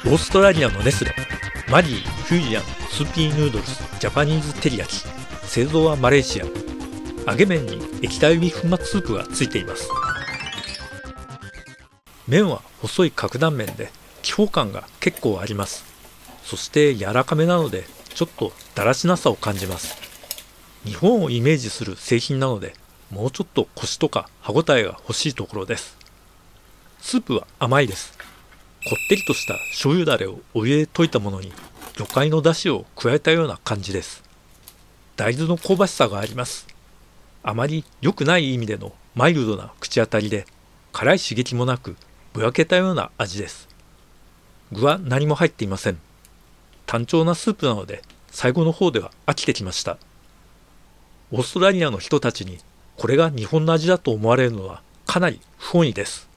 オーストラリアのネスレ、マリー、フュージアン、スーピーヌードルス、ジャパニーズテリヤキ、製造はマレーシア。揚げ麺に液体ビーフ粉末スープがついています。麺は細い角断麺で気泡感が結構あります。そして柔らかめなのでちょっとだらしなさを感じます。日本をイメージする製品なのでもうちょっとコシとか歯ごたえが欲しいところです。スープは甘いです。こってりとした醤油だれをお湯で溶いたものに魚介の出汁を加えたような感じです。大豆の香ばしさがあります。あまり良くない意味でのマイルドな口当たりで辛い刺激もなくぼやけたような味です。具は何も入っていません。単調なスープなので最後の方では飽きてきました。オーストラリアの人たちにこれが日本の味だと思われるのはかなり不本意です。